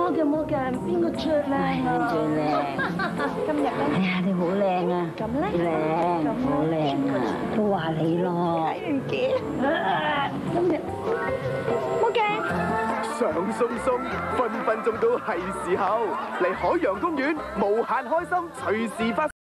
魔鏡，邊個最靚啊？ 最靚。 今日咧？ 哎呀，你好靚啊！ 咁咧？ 靚，好靚啊！都話你咯。 睇唔見。今日魔鏡。 上鬆鬆，分分鐘都係時候嚟海洋公園，無限開心，隨時發